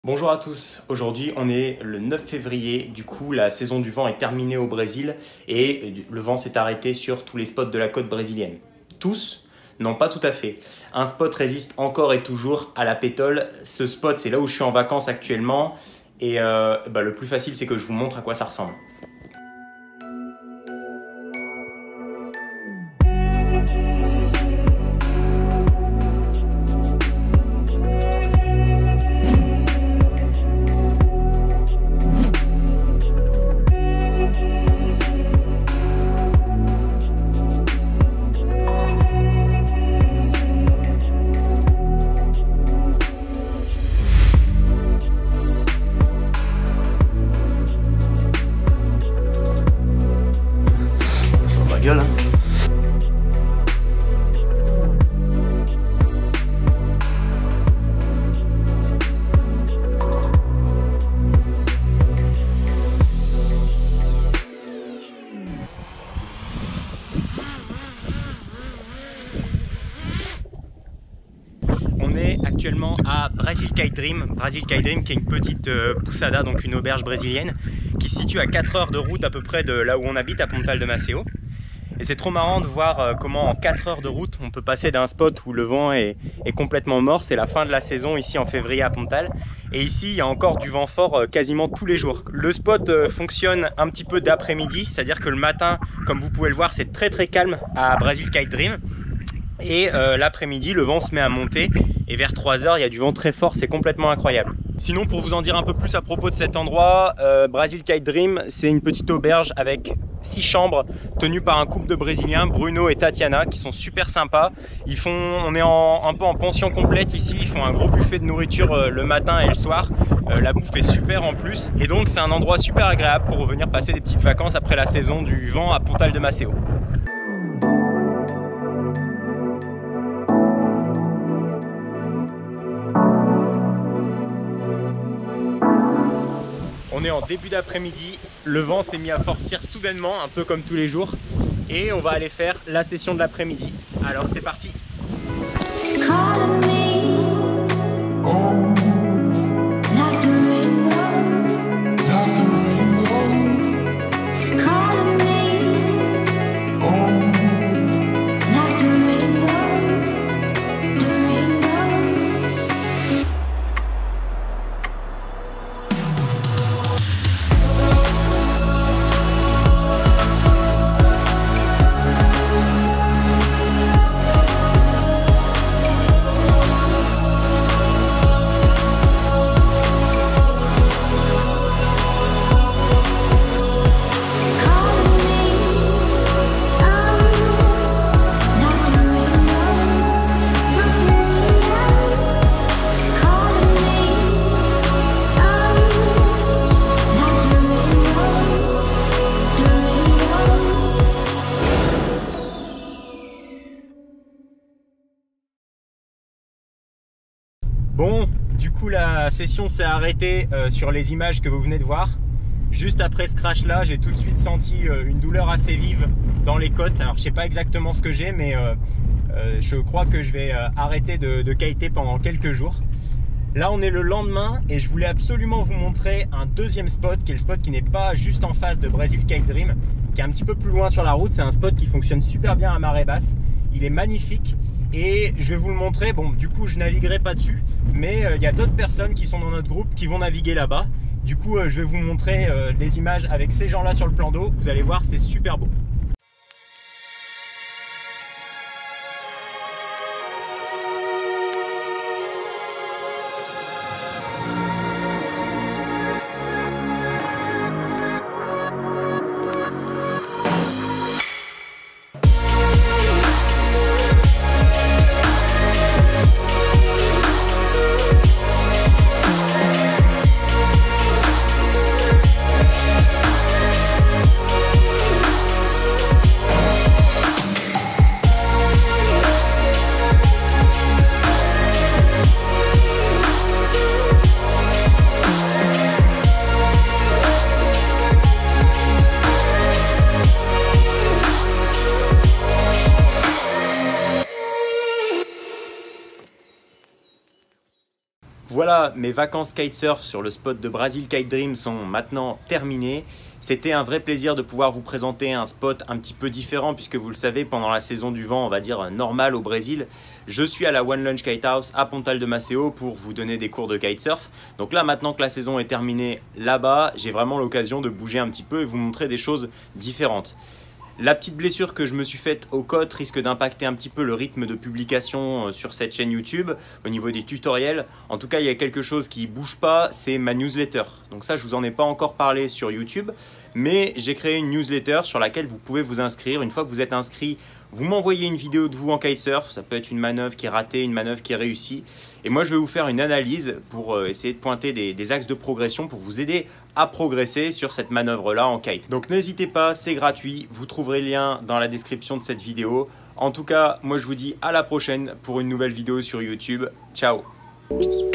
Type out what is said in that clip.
Bonjour à tous, aujourd'hui on est le 9 février, du coup la saison du vent est terminée au Brésil et le vent s'est arrêté sur tous les spots de la côte brésilienne. Tous? Non, pas tout à fait. Un spot résiste encore et toujours à la pétole. Ce spot, c'est là où je suis en vacances actuellement et le plus facile c'est que je vous montre à quoi ça ressemble. Gueule, hein. On est actuellement à Brazil Kite Dream. Brazil Kite Dream qui est une petite pousada, donc une auberge brésilienne qui se situe à 4 heures de route à peu près de là où on habite, à Pontal de Maceo. Et c'est trop marrant de voir comment en 4 heures de route on peut passer d'un spot où le vent est complètement mort. C'est la fin de la saison ici en février à Pontal. Et ici il y a encore du vent fort quasiment tous les jours. Le spot fonctionne un petit peu d'après-midi, c'est-à-dire que le matin, comme vous pouvez le voir, c'est très calme à Brazil Kite Dream. Et l'après-midi, le vent se met à monter et vers 3 heures, il y a du vent très fort, c'est complètement incroyable. Sinon, pour vous en dire un peu plus à propos de cet endroit, Brazil Kite Dream, c'est une petite auberge avec 6 chambres tenues par un couple de Brésiliens, Bruno et Tatiana, qui sont super sympas. On est un peu en pension complète ici, ils font un gros buffet de nourriture le matin et le soir. La bouffe est super en plus et donc c'est un endroit super agréable pour venir passer des petites vacances après la saison du vent à Pontal de Maceo. On est en début d'après-midi, le vent s'est mis à forcir soudainement, un peu comme tous les jours, et on va aller faire la session de l'après-midi. Alors c'est parti! Bon, du coup la session s'est arrêtée sur les images que vous venez de voir. Juste après ce crash là, j'ai tout de suite senti une douleur assez vive dans les côtes. Alors je sais pas exactement ce que j'ai, mais je crois que je vais arrêter de kiter pendant quelques jours. Là on est le lendemain et je voulais absolument vous montrer un deuxième spot, qui est le spot qui n'est pas juste en face de Brazil Kite Dream, qui est un petit peu plus loin sur la route. C'est un spot qui fonctionne super bien à marée basse, il est magnifique. Et je vais vous le montrer. Bon, du coup je naviguerai pas dessus, mais il y a d'autres personnes qui sont dans notre groupe qui vont naviguer là-bas. Du coup je vais vous montrer des images avec ces gens là sur le plan d'eau. Vous allez voir, c'est super beau. voilà, mes vacances kitesurf sur le spot de Brazil Kite Dream sont maintenant terminées. C'était un vrai plaisir de pouvoir vous présenter un spot un petit peu différent puisque vous le savez, pendant la saison du vent, on va dire normale au Brésil, je suis à la One Lunch Kite House à Pontal de Maceo pour vous donner des cours de kitesurf. Donc là, maintenant que la saison est terminée là-bas, j'ai vraiment l'occasion de bouger un petit peu et vous montrer des choses différentes. La petite blessure que je me suis faite aux côtes risque d'impacter un petit peu le rythme de publication sur cette chaîne YouTube au niveau des tutoriels. En tout cas, il y a quelque chose qui ne bouge pas, c'est ma newsletter. Donc ça, je vous en ai pas encore parlé sur YouTube, mais j'ai créé une newsletter sur laquelle vous pouvez vous inscrire. Une fois que vous êtes inscrit, vous m'envoyez une vidéo de vous en kitesurf. Ça peut être une manœuvre qui est ratée, une manœuvre qui est réussie. Et moi, je vais vous faire une analyse pour essayer de pointer des axes de progression pour vous aider à progresser sur cette manœuvre-là en kite. Donc n'hésitez pas, c'est gratuit. Vous trouverez le lien dans la description de cette vidéo. En tout cas, moi, je vous dis à la prochaine pour une nouvelle vidéo sur YouTube. Ciao!